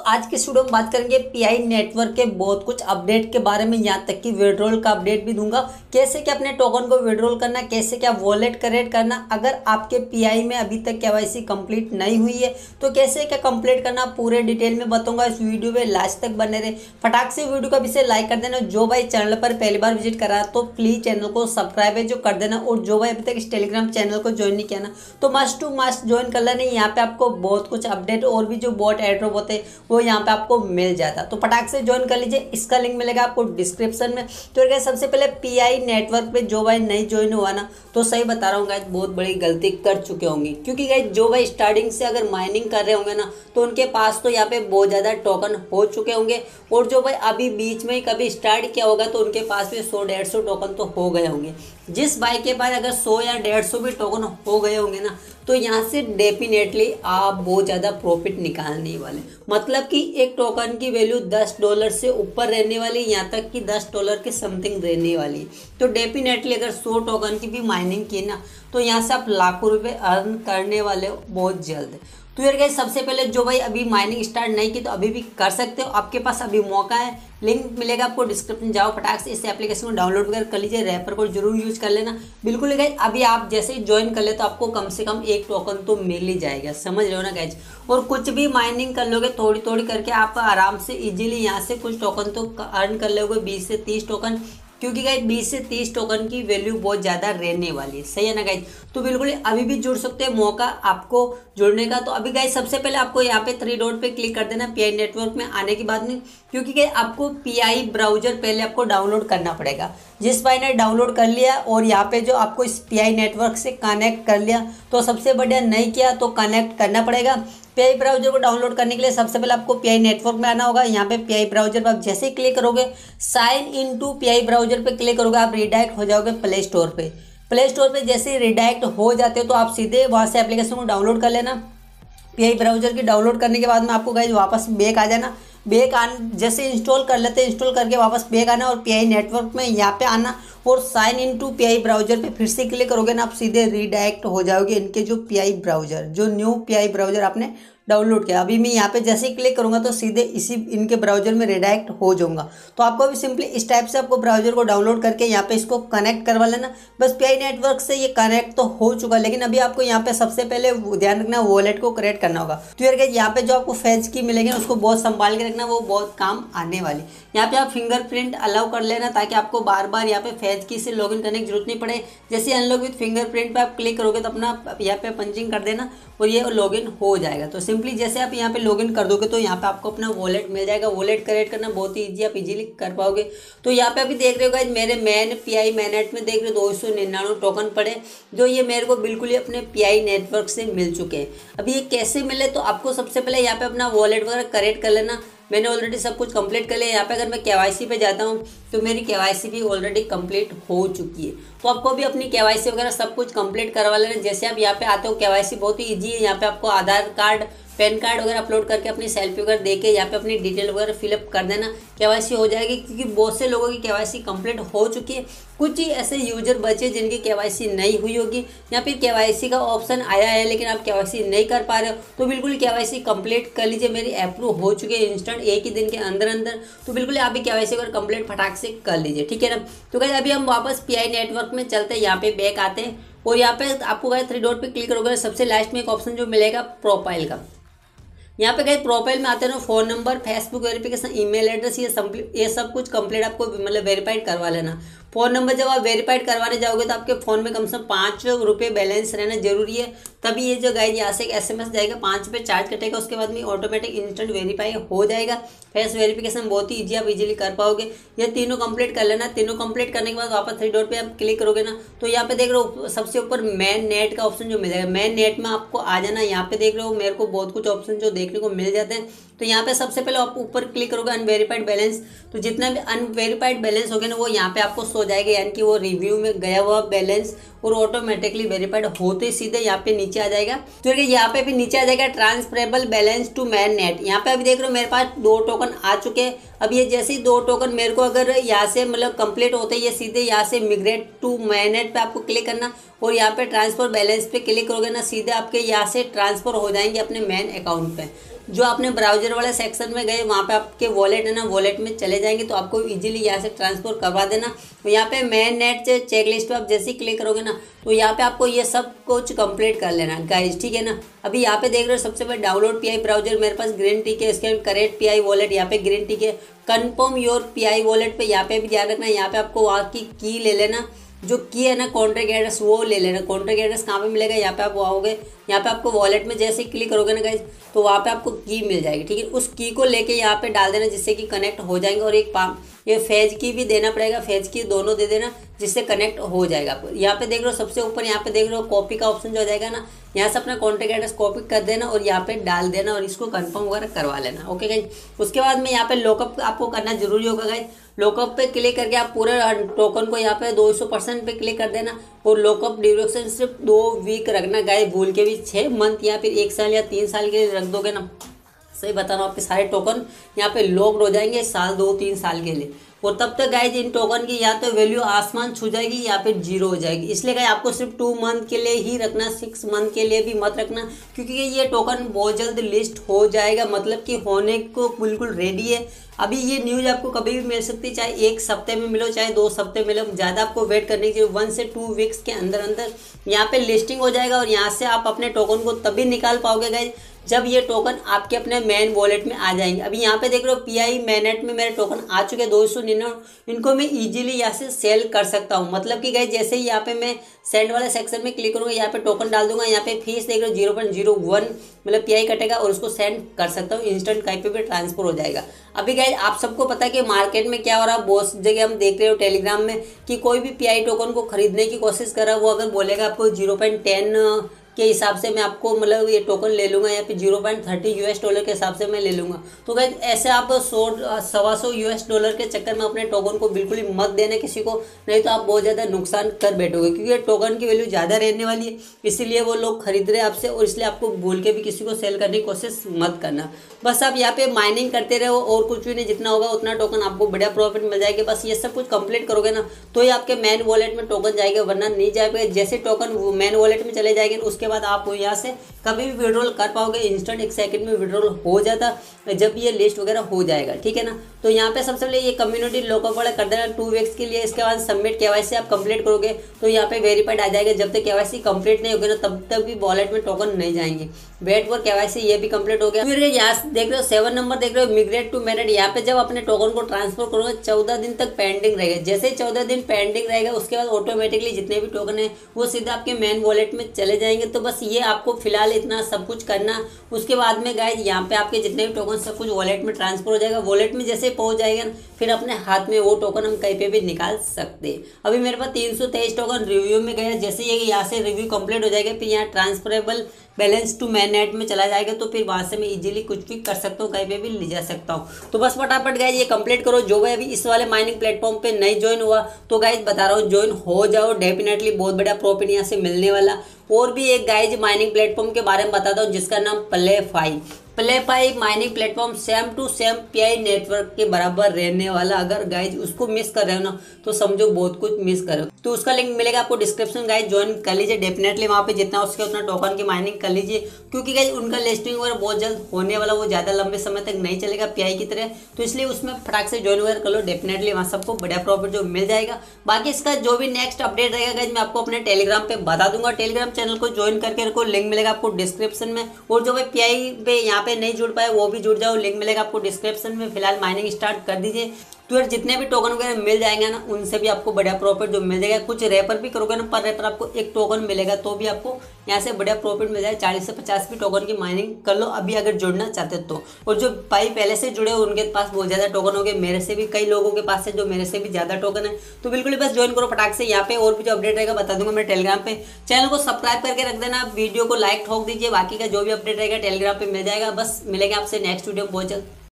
आज के वीडियो में बात करेंगे पीआई नेटवर्क के बहुत कुछ अपडेट के बारे में, यहाँ तक कि विड्रॉल का अपडेट भी दूंगा। कैसे क्या अपने टोकन को विड्रॉल करना, कैसे क्या वॉलेट क्रिएट करना, अगर आपके पीआई में अभी तक केवाईसी कंप्लीट नहीं हुई है तो कैसे क्या कंप्लीट करना, पूरे डिटेल में बताऊंगा। इस वीडियो में लास्ट तक बने रहे। फटाक से वीडियो को अभी लाइक कर देना। जो भाई चैनल पर पहली बार विजिट करा तो प्लीज चैनल को सब्सक्राइब है जो कर देना, और जो भाई अभी तक इस टेलीग्राम चैनल को ज्वाइन नहीं किया ना तो मस्ट टू मस्ट ज्वाइन कर लेना। यहाँ पे आपको बहुत कुछ अपडेट और भी जो बॉट एड्रॉप होते हैं वो यहाँ पे आपको मिल जाता, तो फटाक से ज्वाइन कर लीजिए। इसका लिंक मिलेगा आपको डिस्क्रिप्शन में। तो सबसे पहले पीआई नेटवर्क पे जो भाई नहीं ज्वाइन हुआ ना तो सही बता रहा हूँ गाइस, बहुत बड़ी गलती कर चुके होंगे, क्योंकि गाइस जो भाई स्टार्टिंग से अगर माइनिंग कर रहे होंगे ना तो उनके पास तो यहाँ पे बहुत ज़्यादा टोकन हो चुके होंगे, और जो भाई अभी बीच में ही कभी स्टार्ट किया होगा तो उनके पास भी 100-150 टोकन तो हो गए होंगे। जिस भाई के पास अगर 100 या 150 भी टोकन हो गए होंगे ना तो यहाँ से डेफिनेटली आप बहुत ज़्यादा प्रॉफिट निकालने वाले। मतलब कि एक टोकन की वैल्यू $10 से ऊपर रहने वाली, यहाँ तक कि $10 के समथिंग रहने वाली। तो डेफिनेटली अगर 100 टोकन की भी माइनिंग की ना तो यहाँ से आप लाखों रुपए अर्न करने वाले हो बहुत जल्द। तो यार गाइस, सबसे पहले जो भाई अभी माइनिंग स्टार्ट नहीं की तो अभी भी कर सकते हो, आपके पास अभी मौका है। लिंक मिलेगा आपको डिस्क्रिप्शन, जाओ फटाक से इस एप्लीकेशन को डाउनलोड वगैरह कर लीजिए। रेफर कोड जरूर यूज कर लेना। बिल्कुल गाइस, अभी आप जैसे ही ज्वाइन कर ले तो आपको कम से कम एक टोकन तो मिल ही जाएगा, समझ रहे हो ना गाइस। और कुछ भी माइनिंग कर लोगे थोड़ी थोड़ी करके आप आराम से इजीली यहाँ से कुछ टोकन तो अर्न कर लोगे, 20 से 30 टोकन, क्योंकि गाइस 20 से 30 टोकन की वैल्यू बहुत ज़्यादा रहने वाली है, सही है ना गाइस। तो बिल्कुल अभी भी जुड़ सकते हैं, मौका आपको जुड़ने का। तो अभी गाइस सबसे पहले आपको यहाँ पे 3 डॉट पे क्लिक कर देना पीआई नेटवर्क में आने की बाद में, क्योंकि गाइस आपको पीआई ब्राउजर पहले आपको डाउनलोड करना पड़ेगा। जिस भाई ने डाउनलोड कर लिया और यहाँ पे जो आपको इस पीआई नेटवर्क से कनेक्ट कर लिया तो सबसे बढ़िया, नहीं किया तो कनेक्ट करना पड़ेगा। पीआई ब्राउजर को डाउनलोड करने के लिए सबसे पहले आपको पीआई नेटवर्क में आना होगा। यहाँ पे पीआई ब्राउजर पर आप जैसे ही क्लिक करोगे, sign in to Pi browser पे क्लिक करोगे, आप रिडायरेक्ट हो जाओगे प्ले स्टोर पे। प्ले स्टोर पे जैसे ही रिडायरेक्ट हो जाते हो तो आप सीधे वहाँ से एप्लीकेशन को डाउनलोड कर लेना। पीआई ब्राउजर की डाउनलोड करने के बाद में आपको गाइस वापस बैक आ जाना। बैक जैसे इंस्टॉल कर लेते हैं, इंस्टॉल करके वापस बैक आना और पीआई नेटवर्क में यहाँ पे आना और sign in to Pi browser पे फिर से क्लिक करोगे ना, आप सीधे रीडायरेक्ट हो जाओगे इनके जो पीआई ब्राउजर, जो न्यू पीआई ब्राउजर आपने डाउनलोड किया। अभी मैं यहाँ पे जैसे ही क्लिक करूँगा तो सीधे इसी इनके ब्राउजर में रिडायरेक्ट हो जाऊँगा। तो आपको भी सिंपली इस टाइप से आपको ब्राउजर को डाउनलोड करके यहाँ पे इसको कनेक्ट करवा लेना। बस पीआई नेटवर्क से ये कनेक्ट तो हो चुका, लेकिन अभी आपको यहाँ पे सबसे पहले ध्यान रखना वॉलेट को क्रिएट करना होगा। तो यार यहाँ पे जो आपको फेज की मिलेगी उसको बहुत संभाल के रखना, वो बहुत काम आने वाली। यहाँ पे आप फिंगरप्रिंट अलाउ कर लेना ताकि आपको बार बार यहाँ पे फेज की से लॉगिन करने की जरूरत नहीं पड़े। जैसे अनलॉक विद फिंगरप्रिंट पे आप क्लिक करोगे तो अपना यहाँ पे पंचिंग कर देना और ये लॉगिन हो जाएगा। तो सिंपली जैसे आप यहाँ पे लॉगिन कर दोगे तो यहाँ पे आपको अपना वॉलेट मिल जाएगा। वॉलेट क्रिएट करना बहुत ही ईजी, आप इजीली कर पाओगे। तो यहाँ पे अभी देख रहे हो गाइस, मेरे मैन पीआई मैनेट में देख रहे हो 299 टोकन पड़े, जो ये मेरे को बिल्कुल ही अपने पीआई नेटवर्क से मिल चुके हैं। अभी ये कैसे मिले, तो आपको सबसे पहले यहाँ पे अपना वॉलेट वगैरह क्रिएट कर लेना। मैंने ऑलरेडी सब कुछ कंप्लीट कर लिया। यहाँ पे अगर मैं केवाईसी पे जाता हूँ तो मेरी केवाईसी भी ऑलरेडी कंप्लीट हो चुकी है। तो आपको भी अपनी केवाईसी वगैरह सब कुछ कंप्लीट करवा लेना। जैसे आप यहाँ पे आते हो, केवाईसी बहुत ही इजी है। यहाँ पे आपको आधार कार्ड, पैन कार्ड वगैरह अपलोड करके अपनी सेल्फी वगैरह देके यहाँ पे अपनी डिटेल वगैरह फिलअप कर देना, केवाईसी हो जाएगी। क्योंकि बहुत से लोगों की केवाईसी कंप्लीट हो चुकी है, कुछ ही ऐसे यूजर बचे जिनकी केवाईसी नहीं हुई होगी। यहाँ पे केवाईसी का ऑप्शन आया है लेकिन आप केवाईसी नहीं कर पा रहे हो, तो बिल्कुल केवाईसी कंप्लीट कर लीजिए। मेरी अप्रूव हो चुकी है इंस्टेंट, एक ही दिन के अंदर अंदर। तो बिल्कुल आप भी केवाईसी अगर कंप्लीट फटाक से कर लीजिए, ठीक है ना। तो गाइस अभी हम वापस पीआई नेटवर्क में चलते हैं, यहाँ पे बैक आते हैं और यहाँ पे आपको गाइस 3 डॉट पे क्लिक करोगे, सबसे लास्ट में एक ऑप्शन जो मिलेगा प्रोफाइल का। यहाँ पे गाइस प्रोफाइल में आते हैं ना, phone number, Facebook verification, email address, ये सब कुछ कंप्लीट आपको मतलब वेरीफाइड करवा लेना। फ़ोन नंबर जब आप वेरीफाइड करवाने जाओगे तो आपके फ़ोन में कम से कम 5 रुपये बैलेंस रहना जरूरी है, तभी ये जो गाइस यहाँ से एक SMS जाएगा, 5 रुपये चार्ज कटेगा, उसके बाद में ऑटोमेटिक इंस्टेंट वेरीफाई हो जाएगा। फेस वेरिफिकेशन बहुत ही ईजी, आप इजीली कर पाओगे। ये तीनों कंप्लीट कर लेना। तीनों कंप्लीट करने के बाद वापस 3 डॉट पे आप क्लिक करोगे ना तो यहाँ पे देख रहे हो सबसे ऊपर मैन नेट का ऑप्शन जो मिल जाएगा, मैन नेट में आपको आ जाना। यहाँ पे देख रहे हो मेरे को बहुत कुछ ऑप्शन जो देखने को मिल जाते हैं। तो यहाँ पे सबसे पहले आप ऊपर क्लिक करोगे अनवेरीफाइड बैलेंस, तो जितना भी अनवेरीफाइड बैलेंस होगा ना वो यहाँ पे आपको सो जाएगा, यानी कि वो रिव्यू में गया हुआ बैलेंस और ऑटोमेटिकली वेरीफाइड होते सीधे यहाँ पे नीचे आ जाएगा। तो यहाँ पे भी नीचे आ जाएगा transferable balance to mainnet. यहाँ पे अभी देख रहे हो मेरे पास 2 टोकन आ चुके हैं। अब ये जैसे ही 2 टोकन मेरे को अगर यहाँ से मतलब कंप्लीट होते ही ये सीधे यहाँ से मिग्रेट टू मैन नेट पे आपको क्लिक करना और यहाँ पे ट्रांसफर बैलेंस पे क्लिक करोगे ना, सीधे आपके यहाँ से ट्रांसफर हो जाएंगे अपने मैन अकाउंट पे। जो आपने ब्राउजर वाले सेक्शन में गए वहाँ पे आपके वॉलेट है ना, वॉलेट में चले जाएंगे तो आपको इजीली यहाँ से ट्रांसफर करवा देना। तो यहाँ पे मेन नेट से चेक लिस्ट पे आप जैसे ही क्लिक करोगे ना तो यहाँ पे आपको ये सब कुछ कंप्लीट कर लेना गाइज, ठीक है ना। अभी यहाँ पे देख रहे हो सबसे पहले डाउनलोड पीआई ब्राउजर, मेरे पास ग्रीन टिक है, इसके करेक्ट पीआई वॉलेट यहाँ पे ग्रीन टिक है। कन्फर्म योर पीआई वॉलेट पे यहाँ पे भी ध्यान रखना, यहाँ पे आपको वहाँ की की ले लेना, जो की है ना कॉन्ट्रैक्ट एड्रेस वो ले लेना। कॉन्ट्रैक्ट एड्रेस कहाँ पे मिलेगा, यहाँ पे आप आओगे, यहाँ पे आपको वॉलेट में जैसे ही क्लिक करोगे ना गाइज तो वहाँ पे आपको की मिल जाएगी, ठीक है। उस की को लेके यहाँ पे डाल देना जिससे कि कनेक्ट हो जाएंगे। और एक ये फेज की भी देना पड़ेगा, फेज की दोनों दे देना जिससे कनेक्ट हो जाएगा आपको। यहाँ पे देख रहे हो सबसे ऊपर यहाँ पे देख रहे हो कॉपी का ऑप्शन जो हो जाएगा ना, यहाँ से अपना कॉन्टैक्ट एड्रेस कॉपी कर देना और यहाँ पे डाल देना और इसको कंफर्म वगैरह करवा लेना, ओके गाइज। उसके बाद में यहाँ पे लॉकअप आपको करना जरूरी होगा गाइज। लॉकअप पे क्लिक करके आप पूरे टोकन को यहाँ पे 200% पे क्लिक कर देना और लॉकअप ड्यूरेशन सिर्फ 2 वीक रखना गाइज, भूल के भी 6 मंथ या फिर 1 साल या 3 साल के लिए रख दोगे ना, सही बता रहा हूँ आपके सारे टोकन यहाँ पे लॉक्ड हो जाएंगे साल 2-3 साल के लिए। और तब तक गाइज इन टोकन की या तो वैल्यू आसमान छू जाएगी या फिर जीरो हो जाएगी। इसलिए गाइज आपको सिर्फ 2 मंथ के लिए ही रखना, 6 मंथ के लिए भी मत रखना, क्योंकि ये टोकन बहुत जल्द लिस्ट हो जाएगा, मतलब कि होने को बिल्कुल रेडी है। अभी ये न्यूज़ आपको कभी भी मिल सकती है, चाहे 1 हफ्ते में मिलो चाहे 2 हफ्ते मिलो, ज़्यादा आपको वेट करने की 1 से 2 वीक्स के अंदर अंदर यहाँ पे लिस्टिंग हो जाएगा और यहाँ से आप अपने टोकन को तभी निकाल पाओगे गाइज जब ये टोकन आपके अपने मेन वॉलेट में आ जाएंगे। अभी यहाँ पे देख रहे हो पीआई मैनेट में मेरे टोकन आ चुके हैं 299, इनको मैं इजीली यहाँ से सेल कर सकता हूँ। मतलब कि गाइस जैसे ही यहाँ पे मैं सेंड वाले सेक्शन में क्लिक करूँगा, यहाँ पे टोकन डाल दूंगा, यहाँ पे फीस देख रहे हो 0.01 मतलब पीआई कटेगा और उसको सेंड कर सकता हूँ, इंस्टेंट कहीं पे भी ट्रांसफर हो जाएगा। अभी गाइस आप सबको पता है कि मार्केट में क्या हो रहा है, बहुत जगह हम देख रहे हो टेलीग्राम में कि कोई भी पीआई टोकन को खरीदने की कोशिश कर रहा है, वो अगर बोलेगा आपको 0.10 के हिसाब से मैं आपको मतलब ये टोकन ले लूँगा या फिर $0.30 के हिसाब से मैं ले लूँगा। तो गाइस ऐसे आप $100-125 के चक्कर में अपने टोकन को बिल्कुल ही मत देना किसी को, नहीं तो आप बहुत ज़्यादा नुकसान कर बैठोगे, क्योंकि ये टोकन की वैल्यू ज़्यादा रहने वाली है, इसीलिए वो लोग खरीद रहे हैं आपसे। और इसलिए आपको भूल के भी किसी को सेल करने की कोशिश मत करना। बस आप यहाँ पे माइनिंग करते रहो और कुछ भी नहीं, जितना होगा उतना टोकन आपको बढ़िया प्रॉफिट मिल जाएगा। बस ये सब कुछ कंप्लीट करोगे ना तो ही आपके मेन वॉलेट में टोकन जाएगा, वरना नहीं जाएगा। जैसे टोकन मेन वॉलेट में चले जाएंगे उसके बाद आप यहाँ से कभी भी विड्रॉल कर पाओगे, इंस्टेंट 1 सेकंड में विड्रॉल हो जाता जब ये लिस्ट वगैरह हो जाएगा, ठीक है ना। तो यहाँ पे सबसे पहले ये कम्युनिटी लॉकअप वाला कर देना 2 वीक्स के लिए। इसके बाद सबमिट केवाईसी आप कंप्लीट करोगे तो यहाँ पे वेरीफाइड आ जाएगा। जब तक केवाईसी कंप्लीट नहीं होगी ना तब तक भी वॉलेट में टोकन नहीं जाएंगे। वेट फॉर केवाईसी ये भी कंप्लीट हो गया। फिर यहाँ देख रहे हो 7 नंबर देख रहे हो मिग्रेट टू मेरिट, यहाँ पे जब अपने टोकन को ट्रांसफर करोगे 14 दिन तक पेंडिंग रहेगा। जैसे ही 14 दिन पेंडिंग रहेगा उसके बाद ऑटोमेटिकली जितने भी टोकन है वो सीधा आपके मेन वॉलेट में चले जाएंगे। तो बस ये आपको फिलहाल इतना सब कुछ करना, उसके बाद में गाइज यहाँ पे आपके जितने भी टोकन सब कुछ वॉलेट में ट्रांसफर हो जाएगा। वॉलेट में जैसे पहुंच जाएगा फिर अपने हाथ में वो टोकन हम कहीं पे भी निकाल सकते हैं। अभी मेरे पास 323 टोकन रिव्यू में गया, जैसे ये यहाँ से रिव्यू कंप्लीट हो जाएगा फिर यहाँ transferable balance to mainnet में चला जाएगा, तो फिर वहाँ से मैं इजीली कुछ भी कर सकता हूँ, कहीं पे भी ले जा सकता हूँ। तो बस फटाफट गाइज ये कंप्लीट करो। जो भाई अभी इस वाले माइनिंग प्लेटफॉर्म पे नहीं ज्वाइन हुआ तो गाइज बता रहा हूँ ज्वाइन हो जाओ, डेफिनेटली बहुत बढ़िया प्रॉफिट यहाँ से मिलने वाला। और भी एक गाइज माइनिंग प्लेटफॉर्म के बारे में बताता हूँ जिसका नाम Playfi mining platform same to same Pi network के बराबर रहने वाला। अगर गाइज उसको मिस कर रहे हो ना तो समझो बहुत कुछ मिस कर रहे हो। तो उसका लिंक मिलेगा आपको डिस्क्रिप्शन, गाइज ज्वाइन कर लीजिए डेफिनेटली। वहाँ पे जितना उसके उतना टोकन की माइनिंग कर लीजिए, क्योंकि गाइज उनका लिस्टिंग वगैरह बहुत जल्द होने वाला, वो ज़्यादा लंबे समय तक नहीं चलेगा पीआई की तरह। तो इसलिए उसमें फटाक से ज्वाइन वगैरह कर लो, डेफिनेटली वहाँ सबको बढ़िया प्रॉफिट जो मिल जाएगा। बाकी इसका जो भी नेक्स्ट अपडेट रहेगा गाइज मैं आपको अपने टेलीग्राम पे बता दूंगा। टेलीग्राम चैनल को ज्वाइन करके रखो, लिंक मिलेगा आपको डिस्क्रिप्शन में। और जो भाई पीआई पे यहाँ पे नहीं जुड़ पाए वो भी जुड़ जाओ, लिंक मिलेगा आपको डिस्क्रिप्शन में। फिलहाल माइनिंग स्टार्ट कर दीजिए तो यार जितने भी टोकन वगैरह मिल जाएंगे ना उनसे भी आपको बढ़िया प्रॉफिट जो मिल जाएगा। कुछ रेफर भी करोगे ना, पर रेफर आपको 1 टोकन मिलेगा तो भी आपको यहाँ से बढ़िया प्रॉफिट मिल जाएगा। 40 से 50 भी टोकन की माइनिंग कर लो अभी अगर जुड़ना चाहते हो तो। और जो भाई पहले से जुड़े हो उनके पास बहुत ज़्यादा टोकन हो गए, मेरे से भी कई लोगों के पास है जो मेरे से भी ज़्यादा टोकन है। तो बिल्कुल बस ज्वाइन करो फटाक से। यहाँ पे और भी जो अपडेट रहेगा बता दूंगा मेरे टेलीग्राम पे। चैनल को सब्सक्राइब करके रख देना, वीडियो को लाइक ठोक दीजिए। बाकी का जो भी अपडेट रहेगा टेलीग्राम पे मिल जाएगा। बस मिलेगा आपसे नेक्स्ट वीडियो बहुत जल्द।